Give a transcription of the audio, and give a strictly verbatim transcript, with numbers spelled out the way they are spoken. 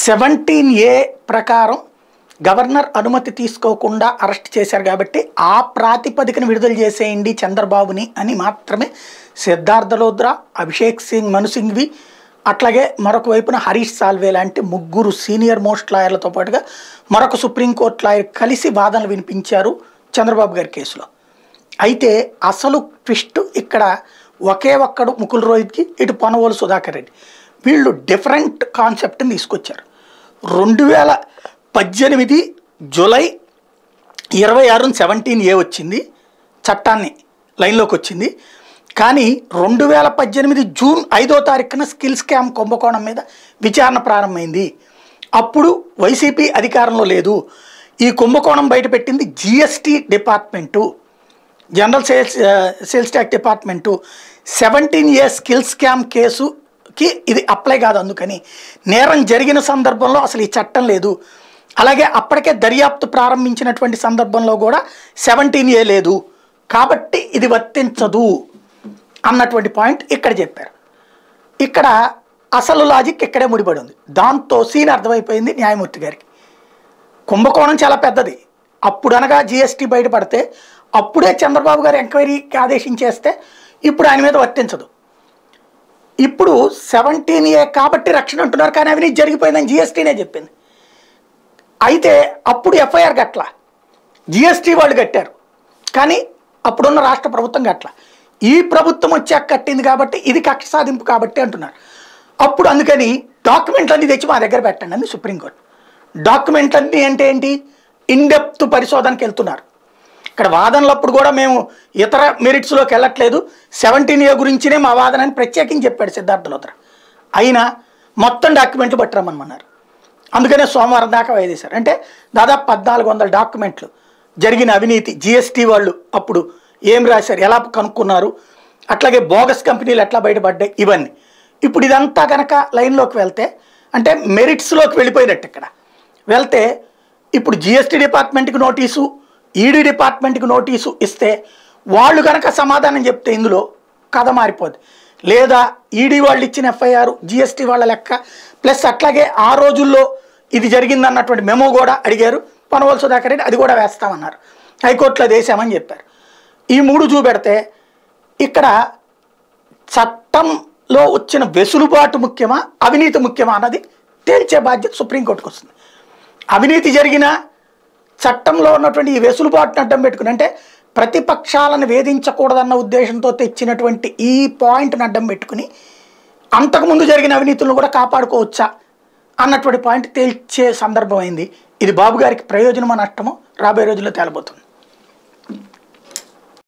Seventeen A ప్రకారం governor అనుమతి తీసుకోకుండా అరెస్ట్ చేశారు కాబట్టి ఆ ప్రాతిపదికన విడుదల చేసేయండి చంద్రబాబుని అని మాత్రమే సిద్ధార్థ లోద్రా, అభిషేక్ సింగ్ మను సింఘ్వి, అట్లాగే మరొక వైపున హరీష్ సాల్వే లాంటి ముగ్గురు సీనియర్ మోస్ట్ లాయర్లతో పాటుగా మరొక సుప్రీంకోర్టు లాయర్ కలిసి వాదనలు వినిపించారు చంద్రబాబు గారి కేసులో. అయితే అసలు ట్విస్ట్ ఇక్కడ ఒకే ఒక్కడు ముకుల్ రోహిత్కి, ఇటు పొనవోలు సుధాకర్ రెడ్డి, వీళ్ళు డిఫరెంట్ కాన్సెప్ట్ని తీసుకొచ్చారు. రెండు వేల పద్దెనిమిది జూలై ఇరవై ఆరున సెవెంటీన్ ఏ వచ్చింది, చట్టాన్ని లైన్లోకి వచ్చింది. కానీ రెండు వేల పద్దెనిమిది జూన్ ఐదో తారీఖున స్కిల్ స్కామ్ కుంభకోణం మీద విచారణ ప్రారంభమైంది. అప్పుడు వైసీపీ అధికారంలో లేదు. ఈ కుంభకోణం బయటపెట్టింది GST department, general sales sales tax department. Seventeen A skill scam కేసుకి ఇది అప్లై కాదు. అందుకని నేరం జరిగిన సందర్భంలో అసలు ఈ చట్టం లేదు. అలాగే అప్పటికే దర్యాప్తు ప్రారంభించినటువంటి సందర్భంలో కూడా సెవెంటీన్ ఏ లేదు, కాబట్టి ఇది వర్తించదు అన్నటువంటి పాయింట్ ఇక్కడ చెప్పారు. ఇక్కడ అసలు లాజిక్ ఇక్కడే ముడిపడి ఉంది. దాంతో సీన్ అర్థమైపోయింది న్యాయమూర్తి గారికి. కుంభకోణం చాలా పెద్దది. అప్పుడు అనగా జిఎస్టీ బయటపడితే అప్పుడే చంద్రబాబు గారు ఎంక్వైరీకి ఆదేశించేస్తే ఇప్పుడు ఆయన మీద వర్తించదు. ఇప్పుడు సెవెంటీన్ ఏ కాబట్టి రక్షణ అంటున్నారు, కానీ అవినీతి జరిగిపోయిందని జిఎస్టీనే చెప్పింది. అయితే అప్పుడు ఎఫ్ఐఆర్ గట్ల జిఎస్టీ వాళ్ళు కట్టారు, కానీ అప్పుడున్న రాష్ట్ర ప్రభుత్వం గట్ల. ఈ ప్రభుత్వం వచ్చాక కట్టింది కాబట్టి ఇది కక్ష సాధింపు కాబట్టి అంటున్నారు. అప్పుడు అందుకని డాక్యుమెంట్లన్నీ తెచ్చి మా దగ్గర పెట్టండి అని సుప్రీంకోర్టు. డాక్యుమెంట్లన్నీ అంటే ఏంటి? ఇన్డెప్త్ పరిశోధనకి వెళ్తున్నారు. ఇక్కడ వాదనలప్పుడు కూడా మేము ఇతర మెరిట్స్లోకి వెళ్ళట్లేదు, సెవెంటీన్ ఏ గురించినే మా వాదన అని ప్రత్యేకించి చెప్పాడు సిద్ధార్థ లోద్రా. అయినా మొత్తం డాక్యుమెంట్లు పట్టరమ్మన్నారు. అందుకనే సోమవారం దాకా వేసేశారు. అంటే దాదాపు పద్నాలుగు వందల డాక్యుమెంట్లు, జరిగిన అవినీతి, జిఎస్టీ వాళ్ళు అప్పుడు ఏం రాశారు, ఎలా కనుక్కున్నారు, అట్లాగే బోగస్ కంపెనీలు ఎట్లా బయటపడ్డాయి, ఇవన్నీ. ఇప్పుడు ఇదంతా కనుక లైన్లోకి వెళ్తే అంటే మెరిట్స్లోకి వెళ్ళిపోయినట్టు. ఇక్కడ వెళ్తే ఇప్పుడు జిఎస్టీ డిపార్ట్మెంట్కి నోటీసు, ఈడీ డిపార్ట్మెంట్కి నోటీసు ఇస్తే వాళ్ళు కనుక సమాధానం చెప్తే ఇందులో కథ మారిపోద్ది. లేదా ఈడీ వాళ్ళు ఇచ్చిన ఎఫ్ఐఆర్, జిఎస్టీ వాళ్ళ లెక్క, ప్లస్ అట్లాగే ఆ రోజుల్లో ఇది జరిగిందన్నటువంటి మెమో కూడా అడిగారు పొనవోలు సుధాకర్ రెడ్డి, అది కూడా వేస్తామన్నారు. హైకోర్టులో అది వేసామని చెప్పారు. ఈ మూడు చూపెడితే ఇక్కడ చట్టంలో వచ్చిన వెసులుబాటు ముఖ్యమా, అవినీతి ముఖ్యమా అన్నది తేల్చే బాధ్యత సుప్రీంకోర్టుకు వస్తుంది. అవినీతి జరిగిన చట్టంలో ఉన్నటువంటి ఈ వెసులుబాటును అడ్డం పెట్టుకుని, అంటే ప్రతిపక్షాలను వేధించకూడదన్న ఉద్దేశంతో తెచ్చినటువంటి ఈ పాయింట్ని అడ్డం పెట్టుకుని అంతకుముందు జరిగిన అవినీతులను కూడా కాపాడుకోవచ్చా అన్నటువంటి పాయింట్ తేల్చే సందర్భం అయింది. ఇది బాబు గారికి ప్రయోజనమా నష్టమో రాబోయే రోజుల్లో తేలబోతుంది.